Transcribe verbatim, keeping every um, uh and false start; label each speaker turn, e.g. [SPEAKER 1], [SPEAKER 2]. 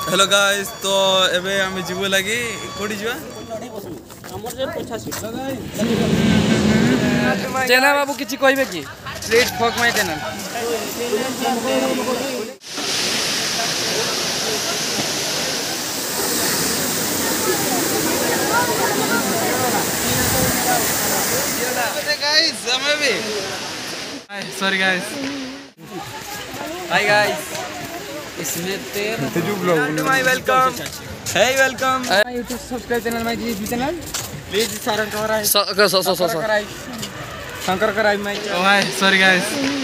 [SPEAKER 1] hello guys तो एबे आमे जीवो लगी कोडी जीवा
[SPEAKER 2] चैनल बाबू किछि कहबे की स्ट्रीट फॉक माय चैनल
[SPEAKER 1] गाइस हमें भी सॉरी गाइस
[SPEAKER 2] हाय गाइस इसमें तेरे
[SPEAKER 1] तेजू blog my welcome hey welcome
[SPEAKER 2] YouTube subscribe channel my जी चैनल
[SPEAKER 1] प्लीज सारंग कराई
[SPEAKER 2] सो सो सो सो
[SPEAKER 1] शंकर कराई my oh hi sorry guys